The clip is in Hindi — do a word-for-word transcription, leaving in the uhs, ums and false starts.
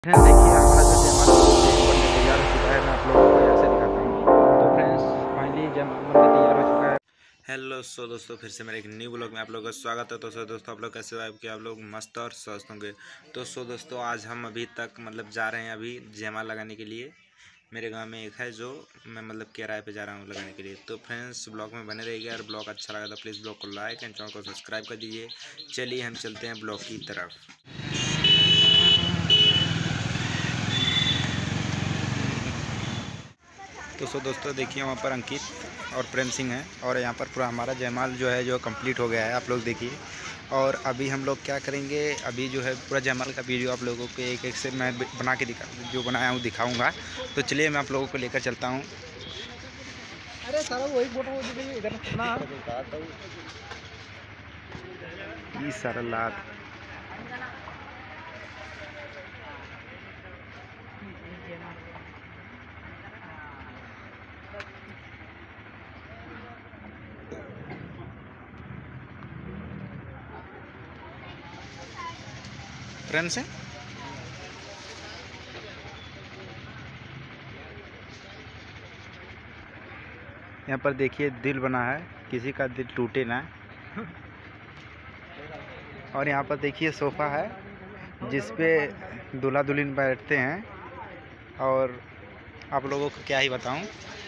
फ्रेंड्स देखिए हमारा जो जयमाल बनके तैयार हो चुका है। मैं आप लोगों को यहाँ से दिखाता हूँ। तो फ्रेंड्स फाइनली जयमाल बनके तैयार हो चुका है। हेलो सो दोस्तों, फिर से मेरे एक न्यू ब्लॉग में आप लोगों का स्वागत है। तो सो दोस्तों, आप लोग कैसे हो? आपके आप लोग मस्त और स्वस्थ होंगे। तो सो दोस्तों, आज हम अभी तक मतलब जा रहे हैं अभी जयमाल लगाने के लिए। मेरे गांव में एक है जो मैं मतलब किराए पे जा रहा हूँ लगाने के लिए। तो फ्रेंड्स ब्लॉग में बने रहिएगा। और ब्लॉग अच्छा लगा तो प्लीज़ ब्लॉग को लाइक एंड चैनल को सब्सक्राइब कर दीजिए। चलिए हम चलते हैं ब्लॉग की तरफ। तो सो दोस्तों देखिए वहाँ पर अंकित और प्रेम सिंह है। और यहाँ पर पूरा हमारा जयमाल जो है जो कंप्लीट हो गया है, आप लोग देखिए। और अभी हम लोग क्या करेंगे, अभी जो है पूरा जयमाल का वीडियो आप लोगों को एक एक से मैं बना के दिखा जो बनाया हूँ दिखाऊंगा। तो चलिए मैं आप लोगों को लेकर चलता हूँ। अरे सारा वही फोटो इधर ना ये सारा लाद फ्रेंड्स है। यहाँ पर देखिए दिल बना है, किसी का दिल टूटे ना। और यहाँ पर देखिए सोफ़ा है जिस पे दूल्हा दुल्हन बैठते हैं। और आप लोगों को क्या ही बताऊं,